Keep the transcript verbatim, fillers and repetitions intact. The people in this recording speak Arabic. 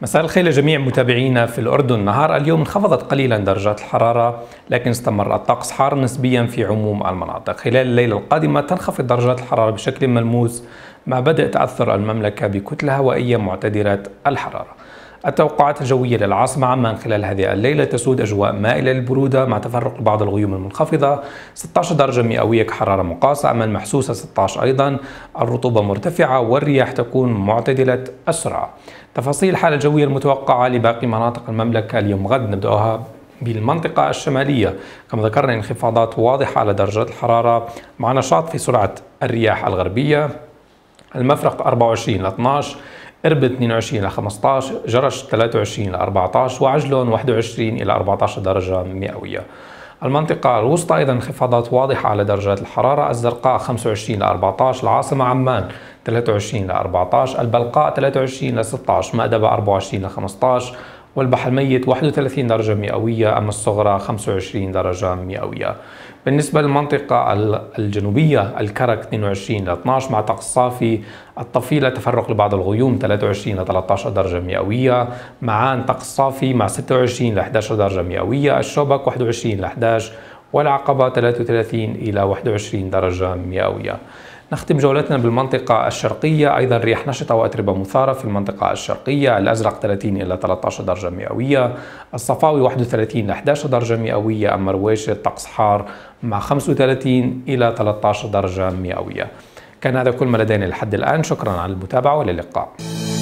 مساء الخير لجميع متابعينا في الأردن. نهار اليوم انخفضت قليلا درجات الحرارة، لكن استمر الطقس حار نسبيا في عموم المناطق. خلال الليلة القادمة تنخفض درجات الحرارة بشكل ملموس مع بدء تأثر المملكة بكتلة هوائية معتدلة الحرارة. التوقعات الجوية للعاصمة عمان خلال هذه الليلة تسود أجواء مائلة للبرودة مع تفرق بعض الغيوم المنخفضة، ستة عشر درجة مئوية كحرارة مقاسة، أمل محسوسة ستة عشر أيضا، الرطوبة مرتفعة والرياح تكون معتدلة السرعة. تفاصيل الحالة الجوية المتوقعة لباقي مناطق المملكة اليوم غد نبدأها بالمنطقة الشمالية. كما ذكرنا انخفاضات واضحة على درجات الحرارة مع نشاط في سرعة الرياح الغربية. المفرق أربعة وعشرين ل اثني عشر، إربد اثنين وعشرين ل خمسة عشر، جرش ثلاثة وعشرين ل أربعة عشر، وعجلون واحد وعشرين إلى أربعة عشر درجة مئوية. المنطقة الوسطى أيضا انخفاضات واضحة على درجات الحرارة. الزرقاء خمسة وعشرين ل أربعة عشر، العاصمة عمان ثلاثة وعشرين ل أربعة عشر، البلقاء ثلاثة وعشرين ل ستة عشر، مأدبة أربعة وعشرين ل خمسة عشر، والبحر الميت واحد وثلاثين درجة مئوية، أما الصغرى خمسة وعشرين درجة مئوية. بالنسبة للمنطقة الجنوبية الكرك اثنين وعشرين ل اثني عشر مع طقس صافي، الطفيلة تفرق لبعض الغيوم ثلاثة وعشرين ل ثلاثة عشر درجة مئوية، معان طقس صافي مع ستة وعشرين ل أحد عشر درجة مئوية، الشوبك واحد وعشرين ل أحد عشر، والعقبة ثلاثة وثلاثين إلى واحد وعشرين درجة مئوية. نختم جولتنا بالمنطقة الشرقية، أيضا رياح نشطة وأتربة مثارة في المنطقة الشرقية. الأزرق ثلاثين إلى ثلاثة عشر درجة مئوية، الصفاوي واحد وثلاثين ل أحد عشر درجة مئوية، أما رويشة طقس حار مع خمسة وثلاثين إلى ثلاثة عشر درجة مئوية. كان هذا كل ما لدينا لحد الآن، شكرا على المتابعة والى اللقاء.